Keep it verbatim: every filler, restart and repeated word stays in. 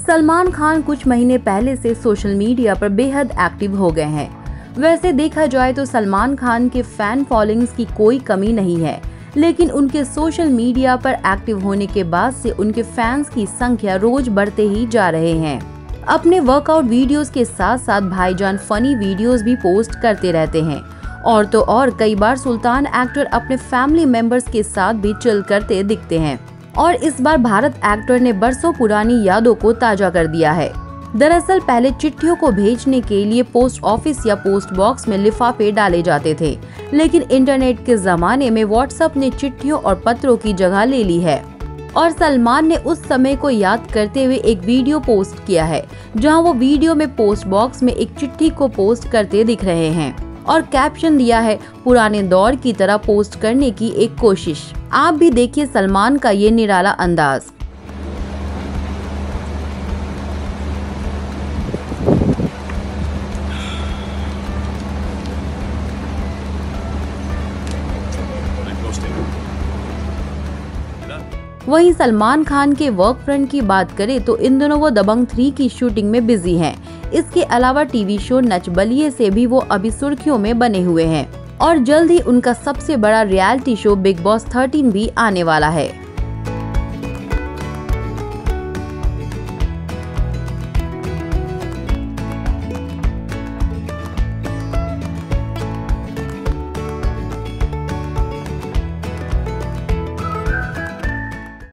सलमान खान कुछ महीने पहले से सोशल मीडिया पर बेहद एक्टिव हो गए हैं। वैसे देखा जाए तो सलमान खान के फैन फॉलोइंग्स की कोई कमी नहीं है, लेकिन उनके सोशल मीडिया पर एक्टिव होने के बाद से उनके फैंस की संख्या रोज बढ़ते ही जा रहे हैं। अपने वर्कआउट वीडियोस के साथ साथ भाईजान फनी वीडियोस भी पोस्ट करते रहते हैं और तो और कई बार सुल्तान एक्टर अपने फैमिली मेंबर्स के साथ भी चिल करते दिखते हैं और इस बार भारत एक्टर ने बरसों पुरानी यादों को ताजा कर दिया है। दरअसल पहले चिट्ठियों को भेजने के लिए पोस्ट ऑफिस या पोस्ट बॉक्स में लिफाफे डाले जाते थे, लेकिन इंटरनेट के जमाने में व्हाट्सएप ने चिट्ठियों और पत्रों की जगह ले ली है और सलमान ने उस समय को याद करते हुए एक वीडियो पोस्ट किया है, जहां वो वीडियो में पोस्ट बॉक्स में एक चिट्ठी को पोस्ट करते दिख रहे हैं और कैप्शन दिया है, पुराने दौर की तरह पोस्ट करने की एक कोशिश। आप भी देखिए सलमान का ये निराला अंदाज। वहीं सलमान खान के वर्क फ्रंट की बात करें तो इन दिनों वो दबंग थ्री की शूटिंग में बिजी हैं। इसके अलावा टीवी शो नच बलिए से भी वो अभी सुर्खियों में बने हुए हैं और जल्द ही उनका सबसे बड़ा reality show Bigg Boss thirteen भी आने वाला है।